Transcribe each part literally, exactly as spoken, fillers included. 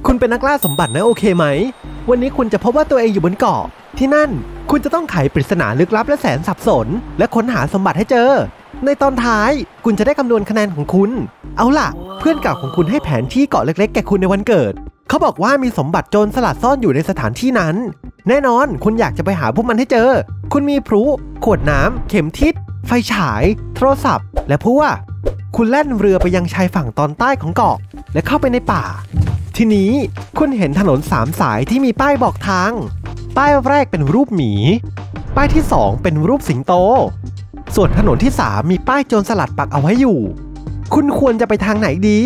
คุณเป็นนักล่าสมบัตินะโอเคไหมวันนี้คุณจะพบว่าตัวเองอยู่บนเกาะที่นั่นคุณจะต้องไขปริศนาลึกลับและแสนสับสนและค้นหาสมบัติให้เจอในตอนท้ายคุณจะได้คำนวณคะแนนของคุณเอาล่ะเพื่อนเก่าของคุณให้แผนที่เกาะเล็กๆแก่คุณในวันเกิดเขาบอกว่ามีสมบัติโจรสลัดซ่อนอยู่ในสถานที่นั้นแน่นอนคุณอยากจะไปหาพวกมันให้เจอคุณมีพลุขวดน้ำเข็มทิศไฟฉายโทรศัพท์และพวกคุณแล่นเรือไปยังชายฝั่งตอนใต้ของเกาะและเข้าไปในป่าทีนี้คุณเห็นถนนสามสายที่มีป้ายบอกทางป้ายแรกเป็นรูปหมีป้ายที่สองเป็นรูปสิงโตส่วนถนนที่สามมีป้ายโจรสลัดปักเอาไว้อยู่คุณควรจะไปทางไหนดี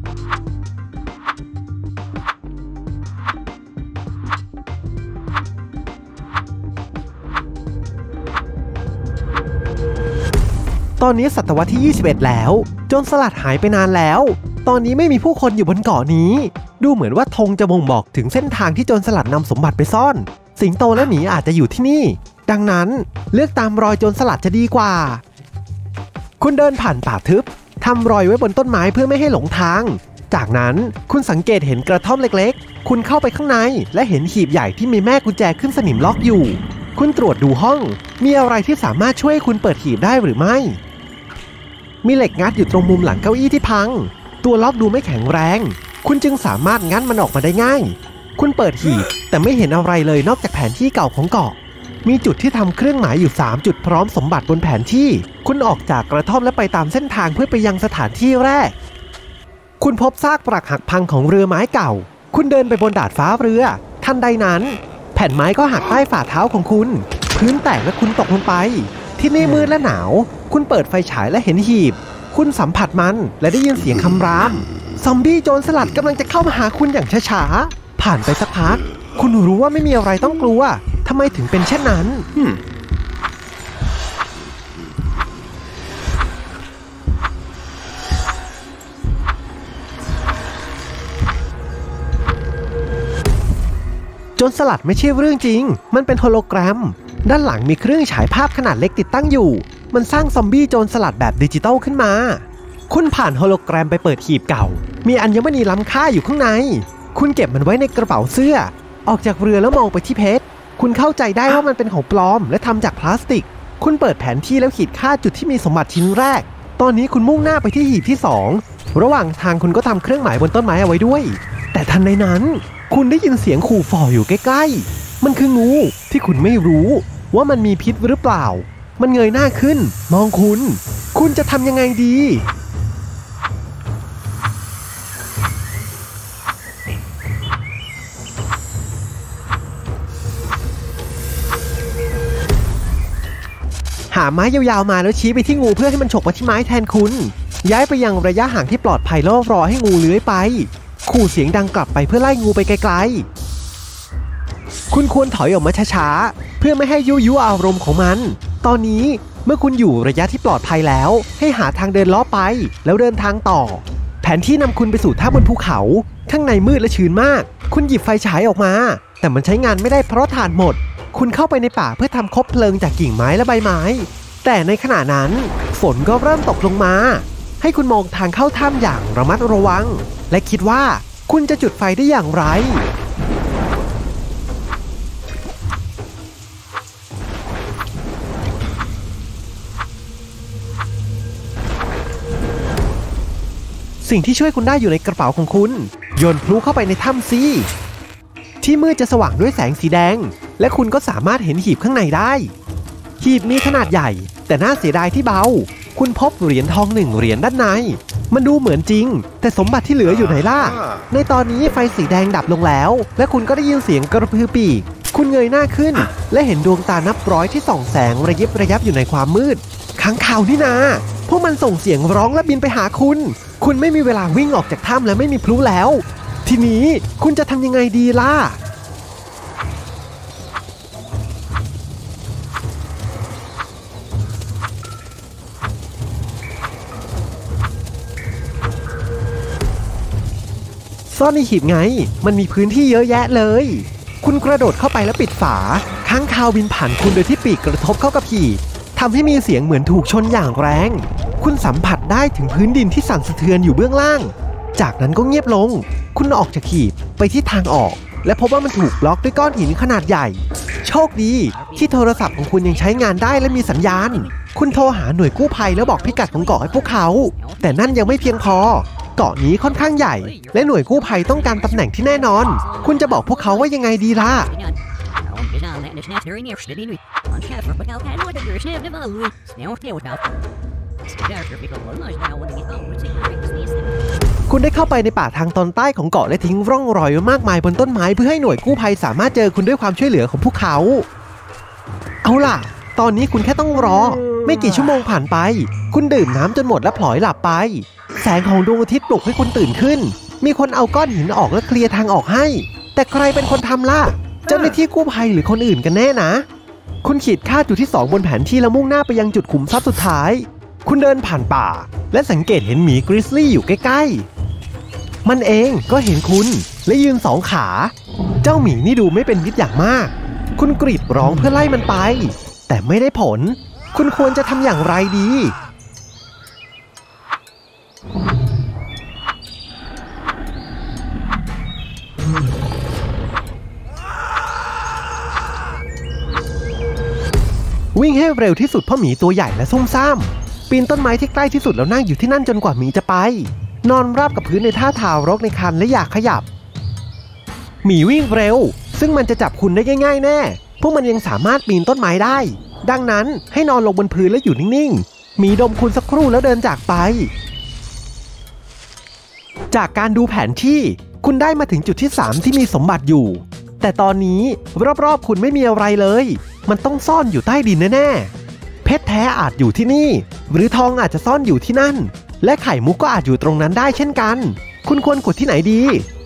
ตอนนี้ศตวรรษที่ยี่สิบเอ็ดแล้วโจรสลัดหายไปนานแล้วตอนนี้ไม่มีผู้คนอยู่บนเกาะนี้ดูเหมือนว่าธงจะบ่งบอกถึงเส้นทางที่โจรสลัดนำสมบัติไปซ่อนสิงโตและหมีอาจจะอยู่ที่นี่ดังนั้นเลือกตามรอยโจรสลัดจะดีกว่าคุณเดินผ่านป่าทึบทำรอยไว้บนต้นไม้เพื่อไม่ให้หลงทางจากนั้นคุณสังเกตเห็นกระท่อมเล็กๆคุณเข้าไปข้างในและเห็นหีบใหญ่ที่มีแม่กุญแจขึ้นสนิมล็อกอยู่คุณตรวจดูห้องมีอะไรที่สามารถช่วยคุณเปิดหีบได้หรือไม่มีเหล็กงัดอยู่ตรงมุมหลังเก้าอี้ที่พังตัวล็อกดูไม่แข็งแรงคุณจึงสามารถงัดมันออกมาได้ง่ายคุณเปิดหีบแต่ไม่เห็นอะไรเลยนอกจากแผนที่เก่าของเกาะมีจุดที่ทำเครื่องหมายอยู่สามจุดพร้อมสมบัติบนแผนที่คุณออกจากกระท่อมและไปตามเส้นทางเพื่อไปยังสถานที่แรกคุณพบซากปรักหักพังของเรือไม้เก่าคุณเดินไปบนดาดฟ้าเรือทันใดนั้นแผ่นไม้ก็หักใต้ฝ่าเท้าของคุณพื้นแตกและคุณตกลงไปที่นี่มืดและหนาวคุณเปิดไฟฉายและเห็นหีบคุณสัมผัสมันและได้ยินเสียงคำรามซอมบี้โจรสลัดกำลังจะเข้ามาหาคุณอย่างช้าๆผ่านไปสักพักคุณรู้ว่าไม่มีอะไรต้องกลัวทำไมถึงเป็นเช่นนั้น hmm. โจรสลัดไม่ใช่เรื่องจริงมันเป็นโฮโลแกรมด้านหลังมีเครื่องฉายภาพขนาดเล็กติดตั้งอยู่มันสร้างซอมบี้โจรสลัดแบบดิจิตอลขึ้นมาคุณผ่านโฮโลแกรมไปเปิดหีบเก่ามีอัญมณีล้ำค่าอยู่ข้างในคุณเก็บมันไว้ในกระเป๋าเสื้อออกจากเรือแล้วมองไปที่เพชรคุณเข้าใจได้ว่ามันเป็นของปลอมและทำจากพลาสติกคุณเปิดแผนที่แล้วขีดค่าจุดที่มีสมบัติชิ้นแรกตอนนี้คุณมุ่งหน้าไปที่หีบที่สองระหว่างทางคุณก็ทำเครื่องหมายบนต้นไม้เอาไว้ด้วยแต่ทันใดนั้นคุณได้ยินเสียงขู่ฝ่ออยู่ใกล้ๆมันคืองูที่คุณไม่รู้ว่ามันมีพิษหรือเปล่ามันเงยหน้าขึ้นมองคุณคุณจะทำยังไงดีหาไม้ยาวๆมาแล้วชี้ไปที่งูเพื่อให้มันฉกมาที่ไม้แทนคุณย้ายไปยังระยะห่างที่ปลอดภัยแล้วรอให้งูเลื้อยไปขู่เสียงดังกลับไปเพื่อไล่งูไปไกลๆคุณควรถอยออกมาช้าๆเพื่อไม่ให้ยุยอารมณ์ของมันตอนนี้เมื่อคุณอยู่ระยะที่ปลอดภัยแล้วให้หาทางเดินล้อไปแล้วเดินทางต่อแผนที่นำคุณไปสู่ท่าบนภูเขาข้างในมืดและชื้นมากคุณหยิบไฟฉายออกมาแต่มันใช้งานไม่ได้เพราะถ่านหมดคุณเข้าไปในป่าเพื่อทำคบเพลิงจากกิ่งไม้และใบไม้แต่ในขณะนั้นฝนก็เริ่มตกลงมาให้คุณมองทางเข้าถ้ำอย่างระมัดระวังและคิดว่าคุณจะจุดไฟได้อย่างไรสิ่งที่ช่วยคุณได้อยู่ในกระเป๋าของคุณโยนพลุเข้าไปในถ้ำซิที่มืดจะสว่างด้วยแสงสีแดงและคุณก็สามารถเห็นหีบข้างในได้หีบมีขนาดใหญ่แต่น่าเสียดายที่เบาคุณพบเหรียญทองหนึ่งเหรียญด้านในมันดูเหมือนจริงแต่สมบัติที่เหลืออยู่ไหนล่ะในตอนนี้ไฟสีแดงดับลงแล้วและคุณก็ได้ยินเสียงกระพือปีกคุณเงยหน้าขึ้นและเห็นดวงตานับร้อยที่ส่องแสงระยิบระยับอยู่ในความมืดค้างคาวนี่นาพวกมันส่งเสียงร้องและบินไปหาคุณคุณไม่มีเวลาวิ่งออกจากถ้ำและไม่มีพลุแล้วทีนี้คุณจะทำยังไงดีล่ะซ่อนในหีบไงมันมีพื้นที่เยอะแยะเลยคุณกระโดดเข้าไปแล้วปิดฝาค้างคาวบินผ่านคุณโดยที่ปีกกระทบเข้ากับหีบทำให้มีเสียงเหมือนถูกชนอย่างแรงคุณสัมผัสได้ถึงพื้นดินที่สั่นสะเทือนอยู่เบื้องล่างจากนั้นก็เงียบลงคุณออกจากขีดไปที่ทางออกและพบว่ามันถูกบล็อกด้วยก้อนหินขนาดใหญ่โชคดีที่โทรศัพท์ของคุณยังใช้งานได้และมีสัญญาณคุณโทรหาหน่วยกู้ภัยแล้วบอกพิกัดของเกาะให้พวกเขาแต่นั่นยังไม่เพียงพอเกาะนี้ค่อนข้างใหญ่และหน่วยกู้ภัยต้องการตำแหน่งที่แน่นอนคุณจะบอกพวกเขาว่ายังไงดีล่ะคุณได้เข้าไปในป่าทางตอนใต้ของเกาะและทิ้งร่องรอยไว้มากมายบนต้นไม้เพื่อให้หน่วยกู้ภัยสามารถเจอคุณด้วยความช่วยเหลือของพวกเขาเอาล่ะตอนนี้คุณแค่ต้องรอไม่กี่ชั่วโมงผ่านไปคุณดื่มน้ำจนหมดและพลอยหลับไปแสงของดวงอาทิตย์ปลุกให้คุณตื่นขึ้นมีคนเอาก้อนหินออกและเคลียร์ทางออกให้แต่ใครเป็นคนทำล่ะเจ้าหน้าที่กู้ภัยหรือคนอื่นกันแน่นะคุณขีดค่าจุดที่สองบนแผนที่แล้วมุ่งหน้าไปยังจุดขุมทรัพย์สุดท้ายคุณเดินผ่านป่าและสังเกตเห็นหมีกริซลี่อยู่ใกล้ๆมันเองก็เห็นคุณและยืนสองขาเจ้าหมีนี่ดูไม่เป็นมิตรอย่างมากคุณกรีดร้องเพื่อไล่มันไปแต่ไม่ได้ผลคุณควรจะทำอย่างไรดีวิ่งให้เร็วที่สุดเพราะหมีตัวใหญ่และซุ่มซ่ามปีนต้นไม้ที่ใกล้ที่สุดแล้วนั่งอยู่ที่นั่นจนกว่าหมีจะไปนอนราบกับพื้นในท่าทารกในคันและอยากขยับหมีวิ่งเร็วซึ่งมันจะจับคุณได้ง่ายๆแน่พวกมันยังสามารถปีนต้นไม้ได้ดังนั้นให้นอนลงบนพื้นและอยู่นิ่งๆหมีดมคุณสักครู่แล้วเดินจากไปจากการดูแผนที่คุณได้มาถึงจุดที่สามที่มีสมบัติอยู่แต่ตอนนี้รอบๆคุณไม่มีอะไรเลยมันต้องซ่อนอยู่ใต้ดินแน่ๆเพชรแท้อาจอยู่ที่นี่หรือทองอาจจะซ่อนอยู่ที่นั่นและไข่มุกก็อาจอยู่ตรงนั้นได้เช่นกันคุณควรขุดที่ไหนดี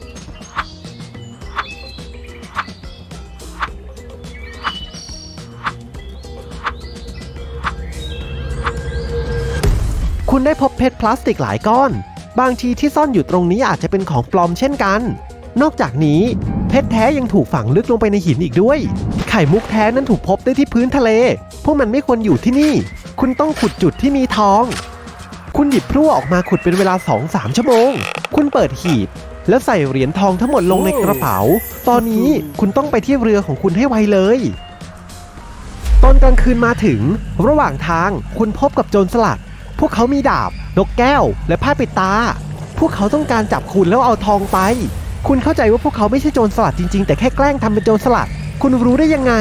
คุณได้พบเพชรพลาสติกหลายก้อนบางทีที่ซ่อนอยู่ตรงนี้อาจจะเป็นของปลอมเช่นกันนอกจากนี้เพชรแท้ยังถูกฝังลึกลงไปในหินอีกด้วยไข่มุกแท้นั้นถูกพบได้ที่พื้นทะเลพวกมันไม่ควรอยู่ที่นี่คุณต้องขุดจุดที่มีทองคุณหยิบพลั่วออกมาขุดเป็นเวลา สองถึงสาม ชั่วโมงคุณเปิดหีบแล้วใส่เหรียญทองทั้งหมดลงในกระเป๋าตอนนี้คุณต้องไปที่เรือของคุณให้ไวเลยตอนกลางคืนมาถึงระหว่างทางคุณพบกับโจรสลัดพวกเขามีดาบนกแก้วและผ้าปิดตาพวกเขาต้องการจับคุณแล้วเอาทองไปคุณเข้าใจว่าพวกเขาไม่ใช่โจรสลัดจริงๆแต่แค่แกล้งทำเป็นโจรสลัดคุณรู้ได้ยังไง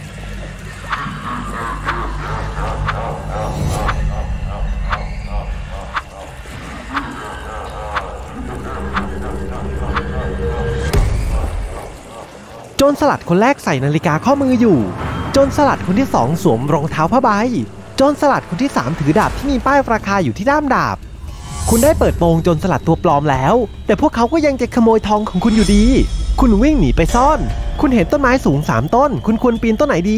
โจรสลัดคนแรกใส่นาฬิกาข้อมืออยู่โจรสลัดคนที่สองสวมรองเท้าผ้าใบโจรสลัดคนที่สามถือดาบที่มีป้ายราคาอยู่ที่ด้ามดาบคุณได้เปิดโปงโจรสลัดตัวปลอมแล้วแต่พวกเขาก็ยังจะขโมยทองของคุณอยู่ดีคุณวิ่งหนีไปซ่อนคุณเห็นต้นไม้สูงสามต้นคุณควรปีนต้นไหนดี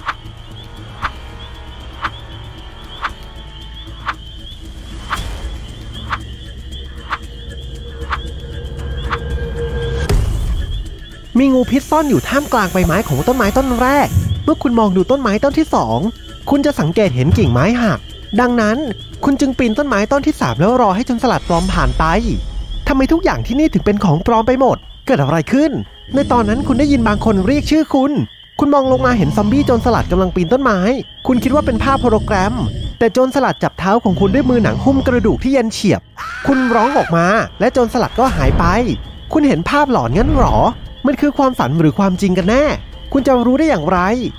มีงูพิษซ่อนอยู่ท่ามกลางใบไม้ของต้นไม้ต้นแรกเมื่อคุณมองดูต้นไม้ต้นที่สองคุณจะสังเกตเห็นกิ่งไม้หักดังนั้นคุณจึงปีนต้นไม้ต้นที่สามแล้วรอให้โจรสลัดปลอมผ่านไปทำไมทุกอย่างที่นี่ถึงเป็นของปลอมไปหมดเกิดอะไรขึ้นในตอนนั้นคุณได้ยินบางคนเรียกชื่อคุณคุณมองลงมาเห็นซอมบี้โจรสลัดกำลังปีนต้นไม้คุณคิดว่าเป็นภาพโฮโลแกรมแต่โจรสลัดจับเท้าของคุณด้วยมือหนังหุ้มกระดูกที่เย็นเฉียบคุณร้องออกมาและโจรสลัดก็หายไปคุณเห็นภาพหลอนงั้นหรอมันคือความฝันหรือความจริงกันแน่คุณจะรู้ได้อย่างไร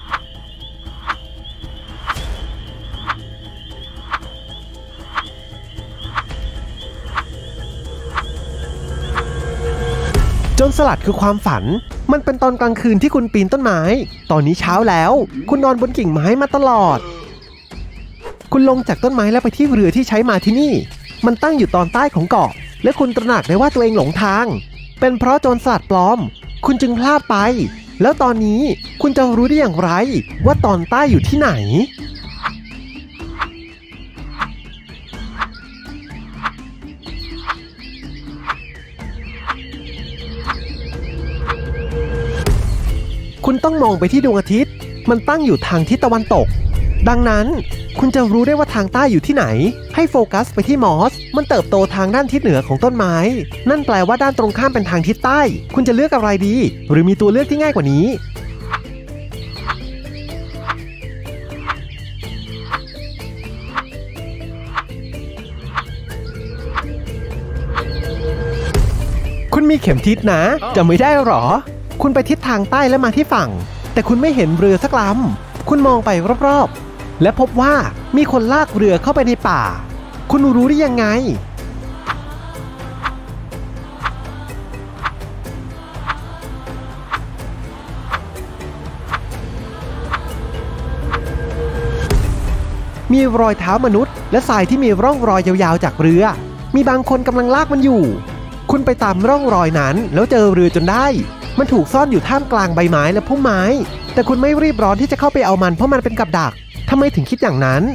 โจรสลัดคือความฝันมันเป็นตอนกลางคืนที่คุณปีนต้นไม้ตอนนี้เช้าแล้วคุณนอนบนกิ่งไม้มาตลอดคุณลงจากต้นไม้แล้วไปที่เรือที่ใช้มาที่นี่มันตั้งอยู่ตอนใต้ของเกาะและคุณตระหนักได้ว่าตัวเองหลงทางเป็นเพราะโจรสลัดปลอมคุณจึงพลาดไปแล้วตอนนี้คุณจะรู้ได้อย่างไรว่าตอนใต้อยู่ที่ไหนคุณต้องมองไปที่ดวงอาทิตย์มันตั้งอยู่ทางทิศตะวันตกดังนั้นคุณจะรู้ได้ว่าทางใต้อยู่ที่ไหนให้โฟกัสไปที่มอสมันเติบโตทางด้านทิศเหนือของต้นไม้นั่นแปลว่าด้านตรงข้ามเป็นทางทิศใต้คุณจะเลือกอะไรดีหรือมีตัวเลือกที่ง่ายกว่านี้คุณมีเข็มทิศนะจะไม่ได้หรอคุณไปทิศทางใต้และมาที่ฝั่งแต่คุณไม่เห็นเรือสักลำคุณมองไปรอบๆและพบว่ามีคนลากเรือเข้าไปในป่าคุณรู้ได้ยังไงมีรอยเท้ามนุษย์และทรายที่มีร่องรอยยาวๆจากเรือมีบางคนกำลังลากมันอยู่คุณไปตามร่องรอยนั้นแล้วเจอเรือจนได้มันถูกซ่อนอยู่ท่ามกลางใบไม้และพุ่มไม้แต่คุณไม่รีบร้อนที่จะเข้าไปเอามันเพราะมันเป็นกับดักทำไมถึงคิดอย่างนั้น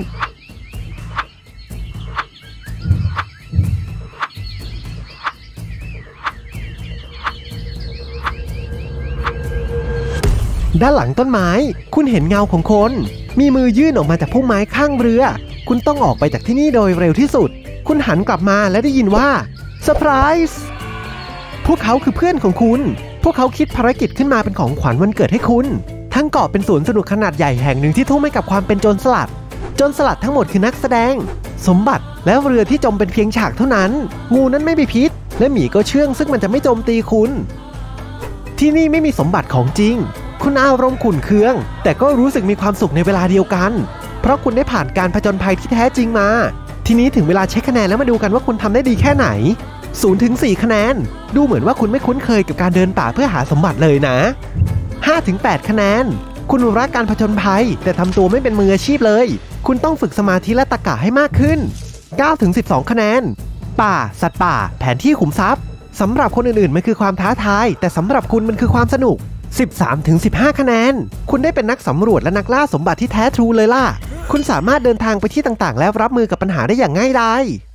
ด้านหลังต้นไม้คุณเห็นเงาของคนมีมือยื่นออกมาจากพุ่มไม้ข้างเรือคุณต้องออกไปจากที่นี่โดยเร็วที่สุดคุณหันกลับมาและได้ยินว่าเซอร์ไพรส์พวกเขาคือเพื่อนของคุณพวกเขาคิดภารกิจขึ้นมาเป็นของขวัญวันเกิดให้คุณทั้งเกาะเป็นสวนสนุกขนาดใหญ่แห่งหนึ่งที่ทุ่มให้กับความเป็นโจรสลัดโจรสลัดทั้งหมดคือนักแสดงสมบัติและเรือที่จมเป็นเพียงฉากเท่านั้นงูนั้นไม่มีพิษและหมีก็เชื่องซึ่งมันจะไม่โจมตีคุณที่นี่ไม่มีสมบัติของจริงคุณอารมณ์ขุ่นเคืองแต่ก็รู้สึกมีความสุขในเวลาเดียวกันเพราะคุณได้ผ่านการผจญภัยที่แท้จริงมาทีนี้ถึงเวลาเช็คคะแนนแล้วมาดูกันว่าคุณทำได้ดีแค่ไหน ศูนย์ถึงสี่ คะแนนดูเหมือนว่าคุณไม่คุ้นเคยกับการเดินป่าเพื่อหาสมบัติเลยนะ ห้าถึงแปด คะแนนคุณรักการผจญภัยแต่ทำตัวไม่เป็นมืออาชีพเลยคุณต้องฝึกสมาธิและตรรกะให้มากขึ้น เก้าถึงสิบสอง คะแนนป่าสัตว์ป่าแผนที่ขุมทรัพย์สำหรับคนอื่นๆมันคือความท้าทายแต่สำหรับคุณมันคือความสนุก สิบสามถึงสิบห้า คะแนนคุณได้เป็นนักสำรวจและนักล่าสมบัติที่แท้ทรูเลยล่ะคุณสามารถเดินทางไปที่ต่างๆและรับมือกับปัญหาได้อย่างง่ายดาย